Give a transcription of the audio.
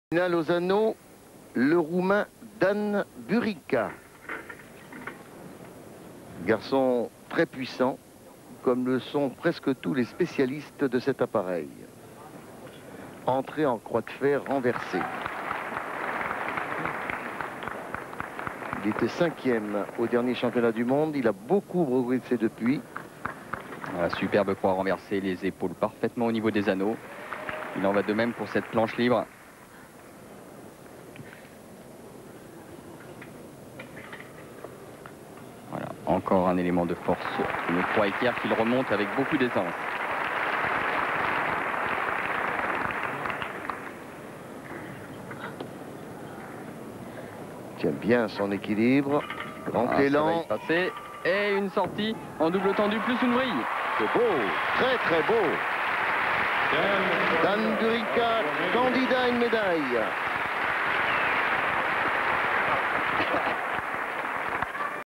Finale aux anneaux, le Roumain Dan Burica. Garçon très puissant, comme le sont presque tous les spécialistes de cet appareil. Entrée en croix de fer renversée. Il était 5e au dernier championnat du monde. Il a beaucoup progressé depuis. Voilà, superbe croix renversée, les épaules parfaitement au niveau des anneaux. Il en va de même pour cette planche libre. Voilà, encore un élément de force. Une croix équerre qu'il remonte avec beaucoup d'aisance. Tient bien son équilibre. Grand élan. Et une sortie en double tendu plus une vrille. C'est beau, très très beau. Dan Burica, candidat à une médaille.